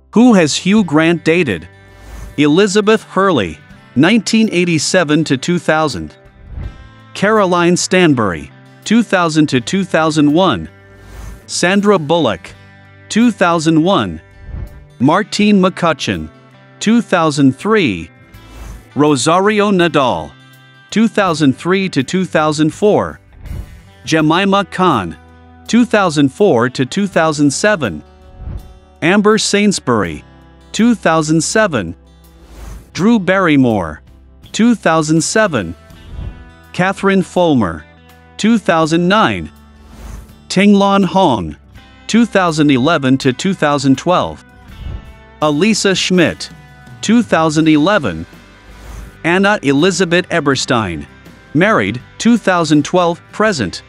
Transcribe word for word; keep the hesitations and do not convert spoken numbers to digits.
Who has Hugh Grant dated? Elizabeth Hurley, nineteen eighty-seven to two thousand. Caroline Stanbury, two thousand to two thousand one. Sandra Bullock, two thousand one. Martine McCutcheon, two thousand three. Rosario Nadal, two thousand three to two thousand four. Jemima Khan, two thousand four to two thousand seven. Amber Sainsbury, two thousand seven. Drew Barrymore, two thousand seven. Catherine Fulmer, two thousand nine. Tinglon Hong, two thousand eleven to two thousand twelve. Elisa Schmidt, two thousand eleven. Anna Elizabeth Eberstein, married, two thousand twelve, present.